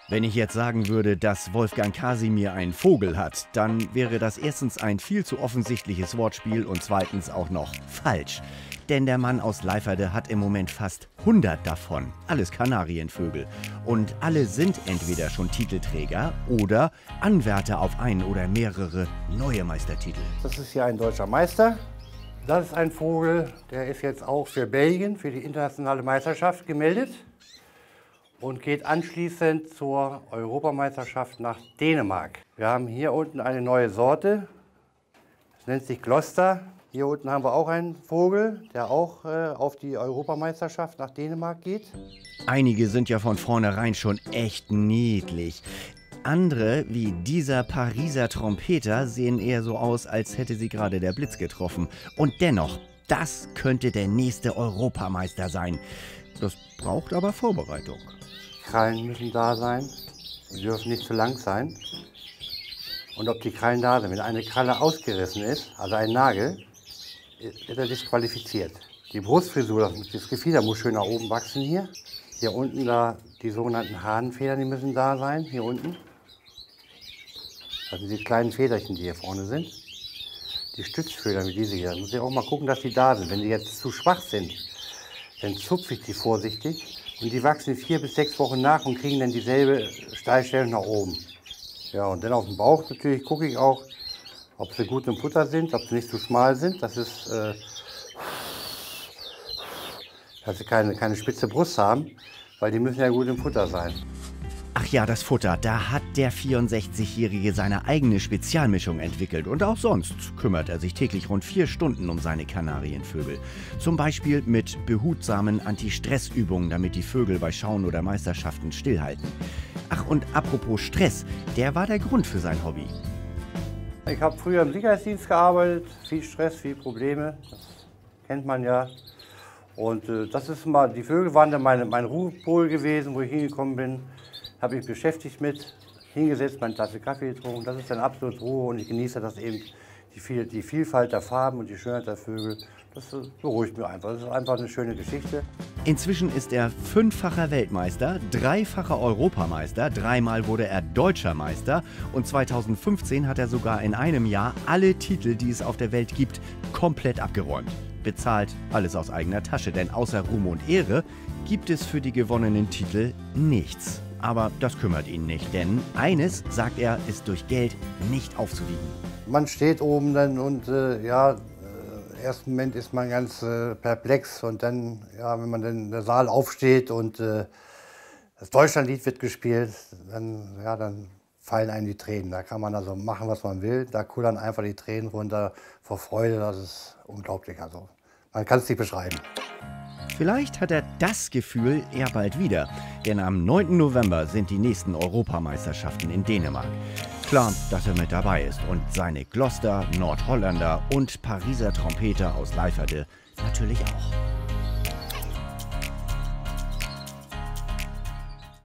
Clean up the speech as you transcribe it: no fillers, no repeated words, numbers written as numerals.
Wenn ich jetzt sagen würde, dass Wolfgang Casimir einen Vogel hat, dann wäre das erstens ein viel zu offensichtliches Wortspiel und zweitens auch noch falsch. Denn der Mann aus Leiferde hat im Moment fast 100 davon. Alles Kanarienvögel. Und alle sind entweder schon Titelträger oder Anwärter auf einen oder mehrere neue Meistertitel. Das ist hier ein deutscher Meister. Das ist ein Vogel, der ist jetzt auch für Belgien, für die internationale Meisterschaft gemeldet und geht anschließend zur Europameisterschaft nach Dänemark. Wir haben hier unten eine neue Sorte, das nennt sich Gloster. Hier unten haben wir auch einen Vogel, der auch auf die Europameisterschaft nach Dänemark geht. Einige sind ja von vornherein schon echt niedlich. Andere, wie dieser Pariser Trompeter, sehen eher so aus, als hätte sie gerade der Blitz getroffen. Und dennoch, das könnte der nächste Europameister sein. Das braucht aber Vorbereitung. Die Krallen müssen da sein, die dürfen nicht zu lang sein. Und ob die Krallen da sind, wenn eine Kralle ausgerissen ist, also ein Nagel, wird er disqualifiziert. Die Brustfrisur, das Gefieder muss schön nach oben wachsen hier. Hier unten da die sogenannten Hahnenfedern, die müssen da sein, hier unten. Das sind die kleinen Federchen, die hier vorne sind. Die Stützfedern wie diese hier, da muss ich auch mal gucken, dass die da sind. Wenn die jetzt zu schwach sind, dann zupfe ich die vorsichtig und die wachsen 4 bis 6 Wochen nach und kriegen dann dieselbe Steilstellung nach oben. Ja, und dann auf dem Bauch natürlich gucke ich auch, ob sie gut im Futter sind, ob sie nicht zu schmal sind. Das ist, dass sie keine spitze Brust haben, weil die müssen ja gut im Futter sein. Ach ja, das Futter, da hat der 64-Jährige seine eigene Spezialmischung entwickelt. Und auch sonst kümmert er sich täglich rund 4 Stunden um seine Kanarienvögel. Zum Beispiel mit behutsamen Anti-Stress-Übungen, damit die Vögel bei Schauen oder Meisterschaften stillhalten. Ach, und apropos Stress, der war der Grund für sein Hobby. Ich habe früher im Sicherheitsdienst gearbeitet, viel Stress, viel Probleme, das kennt man ja. Und das ist mal, die Vögel waren dann mein Ruhepol gewesen, wo ich hingekommen bin. Habe mich beschäftigt mit, hingesetzt, meine Tasse Kaffee getrunken. Das ist dann absolut Ruhe und ich genieße das eben, die Vielfalt der Farben und die Schönheit der Vögel. Das beruhigt mich einfach. Das ist einfach eine schöne Geschichte. Inzwischen ist er 5-facher Weltmeister, 3-facher Europameister, 3-mal wurde er Deutscher Meister und 2015 hat er sogar in einem Jahr alle Titel, die es auf der Welt gibt, komplett abgeräumt. Bezahlt alles aus eigener Tasche, denn außer Ruhm und Ehre gibt es für die gewonnenen Titel nichts. Aber das kümmert ihn nicht, denn eines, sagt er, ist durch Geld nicht aufzuwiegen. Man steht oben dann und im ersten Moment ist man ganz perplex und dann, ja, wenn man dann in der Saal aufsteht und das Deutschlandlied wird gespielt, dann fallen einem die Tränen. Da kann man also machen, was man will. Da kullern einfach die Tränen runter vor Freude. Das ist unglaublich. Also man kann es nicht beschreiben. Vielleicht hat er das Gefühl eher bald wieder, denn am 9. November sind die nächsten Europameisterschaften in Dänemark. Klar, dass er mit dabei ist und seine Gloster, Nordholländer und Pariser Trompeter aus Leiferde natürlich auch.